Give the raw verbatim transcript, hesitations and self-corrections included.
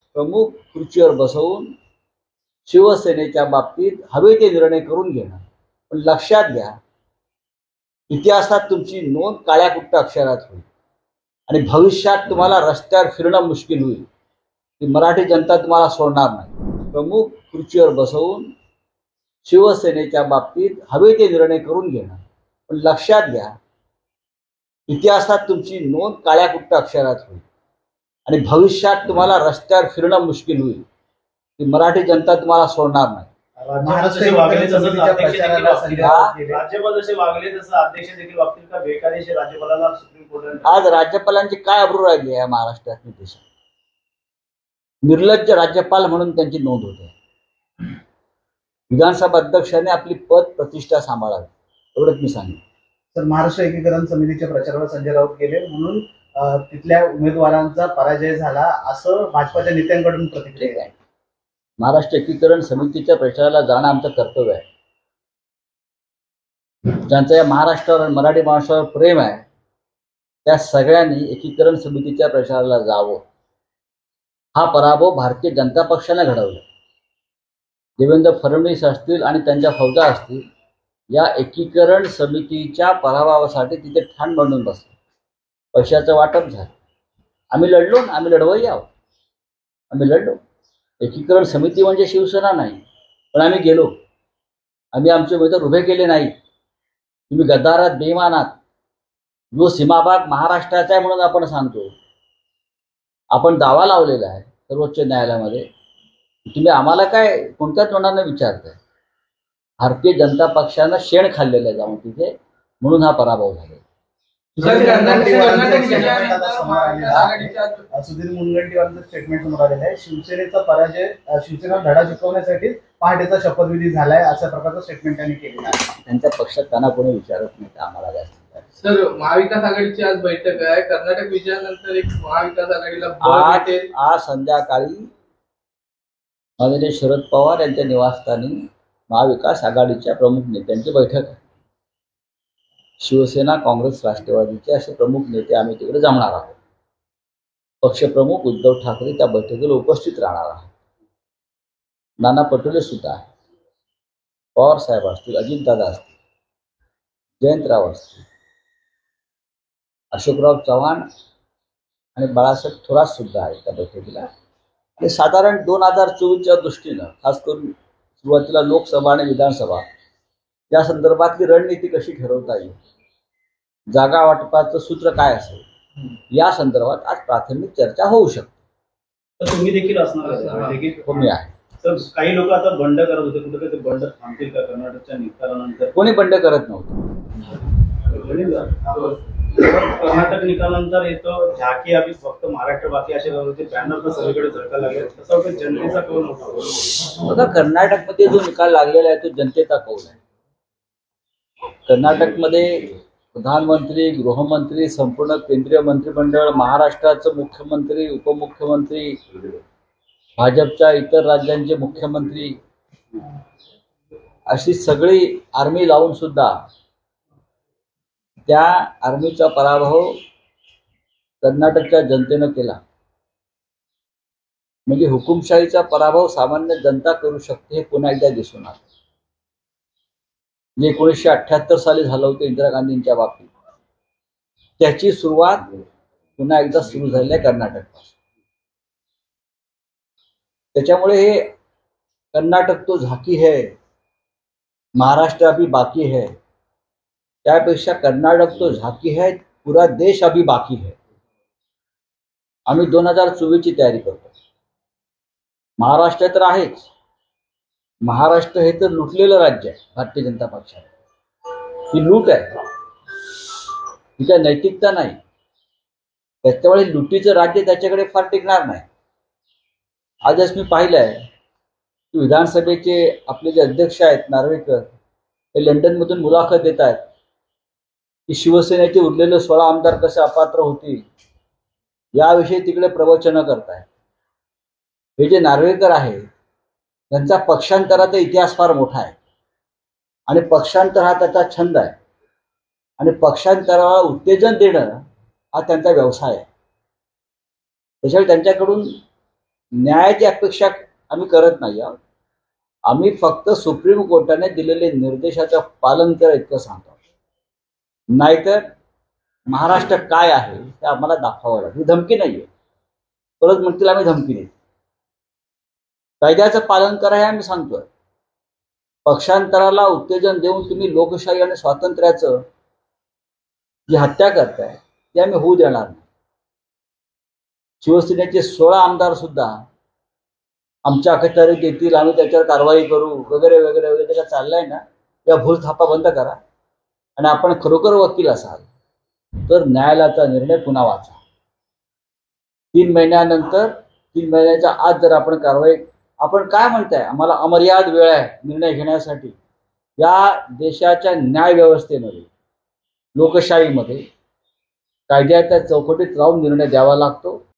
प्रमुख खुर्चीवर बसवून शिवसेनेच्या बाबतीत हवे ते निर्णय करून घेणं. पण लक्षात घ्या, इतिहासात तुमची नोंद काळ्या कुट्ट अक्षरात होईल आणि भविष्यात तुम्हाला रस्त्यावर फिरणं मुश्किल होईल. की मराठी जनता तुम्हाला सोडणार नाही. प्रमुख खुर्चीवर बसवून शिवसेनेच्या बाबतीत हवे ते निर्णय करून घेणं. पण लक्षात घ्या, इतिहासात तुमची नोंद काळ्या कुट्ट अक्षरात होईल आणि भविष्यात तुम्हाला रस्त्यावर फिरणं मुश्किल होईल. की मराठी जनता तुम्हाला सोडणार नाही. राज्यपाल वागले जसे वागले तसं अध्यक्ष देखील वागतील का? बेकायदेशीर राज्यपालाला सुप्रीम कोर्टाने आज राज्यपालांची काय अब्रू राहिली आहे महाराष्ट्रात, देशात? निर्लज्ज राज्यपाल म्हणून त्यांची नोंद होते. विधानसभा अध्यक्षाने आपली पद प्रतिष्ठा सांभाळावी, एवढंच मी सांगितलं. तर महाराष्ट्र एकीकरण समितीच्या प्रचारावर संजय राऊत गेले म्हणून तिथल्या उमेदवारांचा पराजय झाला असं भाजपाच्या नेत्यांकडून प्रतिक्रिया आहे. महाराष्ट्र एकीकरण समितीच्या प्रचाराला जाणं आमचं कर्तव्य आहे. ज्यांचं या महाराष्ट्रावर मराठी माणसावर प्रेम आहे त्या सगळ्यांनी एकीकरण समितीच्या प्रचाराला जावं. हा पराभव भारतीय जनता पक्षाने घडवला. देवेंद्र फडणवीस असतील आणि त्यांच्या फौजा असतील, या एकीकरण समितीच्या पराभवासाठी तिथे ठाण मांडून बसले. पैशाचं वाटप झालं. आम्ही लढलो ना, आम्ही लढवही आहोत. आम्ही लढलो. एकीकरण समिती म्हणजे शिवसेना नाही, पण आम्ही गेलो. आम्ही आमचे उमेदवार उभे केले नाही. तुम्ही गद्दारात, बेईमानात, जो सीमाभाग महाराष्ट्राचा आहे म्हणून आपण सांगतो, आपण दावा लावलेला आहे सर्वोच्च न्यायालयामध्ये. तुम्ही आम्हाला काय कोणत्या तोंडाने विचारताय? भारतीय जनता पक्षानं शेण खाल्लेलं आहे जाऊन तिथे, म्हणून हा पराभव झाला. सुधीर मुनगंटीवारांचं स्टेटमेंट समोर आलेलं आहे. शिवसेनेचा पराजय, शिवसेना धडा शिकवण्यासाठी पहाटेचा शपथविधी झालाय अशा प्रकारचं स्टेटमेंट त्यांनी केलेलं आहे. त्यांच्या पक्षात त्यांना कोणी विचारत नाही, आम्हाला जास्त. सर, महाविकास आघाडीची आज बैठक आहे. कर्नाटक विजयानंतर एक महाविकास आघाडीला आज आज संध्याकाळी माननीय शरद पवार यांच्या निवासस्थानी महाविकास आघाडीच्या प्रमुख नेत्यांची बैठक आहे. शिवसेना, काँग्रेस, राष्ट्रवादीचे असे प्रमुख नेते आम्ही तिकडे जमणार आहोत. पक्षप्रमुख उद्धव ठाकरे त्या बैठकीला उपस्थित राहणार आहेत. नाना पटोले सुद्धा आहेत. पवार साहेब असतील, अजितदादा असतील, जयंतराव असतील, अशोकराव चव्हाण आणि बाळासाहेब थोरात सुद्धा आहेत त्या बैठकीला. आणि साधारण दोन हजार चोवीसच्या दृष्टीनं, खास करून सुरुवातीला लोकसभा आणि विधानसभा या संदर्भातली रणनीती कशी ठरवता येईल, जागा वाटपाचं सूत्र काय असेल, या संदर्भात आज प्राथमिक चर्चा होऊ शकते. तर तुम्ही देखील असणार? तुम्ही आहे. तर काही लोक आता बंड करत होते, कुठे ते बंड थांबतील का कर्नाटकच्या निकालानंतर? कोणी बंड करत नव्हतं. कर्नाटक निकालानंतर येतो झाकी अभि फक्त महाराष्ट्र बाकी असे होते, बॅनर तर सगळीकडे झळकायला लागले. तसं होतं जनतेचा कौल होता. बघा, कर्नाटकमध्ये जो निकाल लागलेला आहे तो जनतेचा कौल आहे. कर्नाटकमध्ये प्रधानमंत्री, गृहमंत्री, संपूर्ण केंद्रीय मंत्रिमंडळ, महाराष्ट्राचं मुख्यमंत्री, उपमुख्यमंत्री, भाजपच्या इतर राज्यांचे मुख्यमंत्री, अशी सगळी आर्मी लावून सुद्धा त्या आर्मीचा पराभव कर्नाटकच्या जनतेनं केला. म्हणजे हुकुमशाहीचा पराभव सामान्य जनता करू शकते हे पुन्हा एकदा दिसून आलं. जे एकोणीसशे अठ्ठ्याहत्तर साली झालं होतं इंदिरा गांधींच्या बाबतीत, त्याची सुरुवात पुन्हा एकदा सुरू झाली आहे कर्नाटकपासून. त्याच्यामुळे हे कर्नाटक तो झाकी है, महाराष्ट्र अभी बाकी है, त्यापेक्षा कर्नाटक तो झाकी है, पूरा देश अभी बाकी है. आम्ही दोन हजार चोवीसची तयारी करतो. महाराष्ट्र तर आहेच. महाराष्ट्र हे तर लुटलेलं राज्य आहे भारतीय जनता पक्षाने. ही लूट आहे, ही काय नैतिकता नाही. त्याच्यामुळे लुटीचं राज्य त्याच्याकडे फार टिकणार नाही. आजच मी पाहिलंय की विधानसभेचे आपले जे अध्यक्ष आहेत नार्वेकर, ते लंडनमधून मुलाखत देत आहेत की शिवसेनेचे उरलेले सोळा आमदार कसे अपात्र होतील याविषयी तिकडे प्रवचनं करतायत. हे जे नार्वेकर आहे त्यांचा पक्षांतराचा इतिहास फार मोठा आहे आणि पक्षांतर हा त्याचा छंद आहे आणि पक्षांतराला उत्तेजन देणं हा त्यांचा व्यवसाय आहे. त्याच्यामुळे त्यांच्याकडून न्यायाची अपेक्षा आम्ही करत नाही आहोत. आम्ही फक्त सुप्रीम कोर्टाने दिलेले निर्देशाचं पालन करा इतकं सांगतो. नाहीतर महाराष्ट्र काय आहे हे आम्हाला दाखवावं लागेल. धमकी नाहीये. परत म्हणतील आम्ही धमकी देतो. कायद्याचं पालन करा हे आम्ही सांगतोय. पक्षांतराला उत्तेजन देऊन तुम्ही लोकशाही आणि स्वातंत्र्याचं जी हत्या करताय ती आम्ही होऊ देणार नाही. शिवसेनेचे सोळा आमदार सुद्धा आमच्या अखत्यारीत येतील, आम्ही त्याच्यावर कारवाई करू वगैरे वगैरे वगैरे काय चाललंय ना, या भूल थापा बंद करा. आणि आपण खरोखर वकील असाल तर न्यायालयाचा निर्णय पुन्हा वाचा. तीन महिन्यानंतर तीन महिन्याच्या आत जर आपण कारवाई, आपण काय म्हणताय आम्हाला अमर्याद वेळ आहे निर्णय घेण्यासाठी. या देशाच्या न्याय व्यवस्थेमध्ये, लोकशाहीमध्ये कायद्याच्या चौकटीत राहून निर्णय द्यावा लागतो.